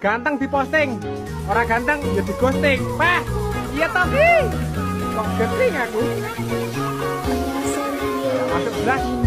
Ganteng diposting, orang ganteng ya di ghosting. Pah, iya tapi kok ghosting aku. Masuk belas.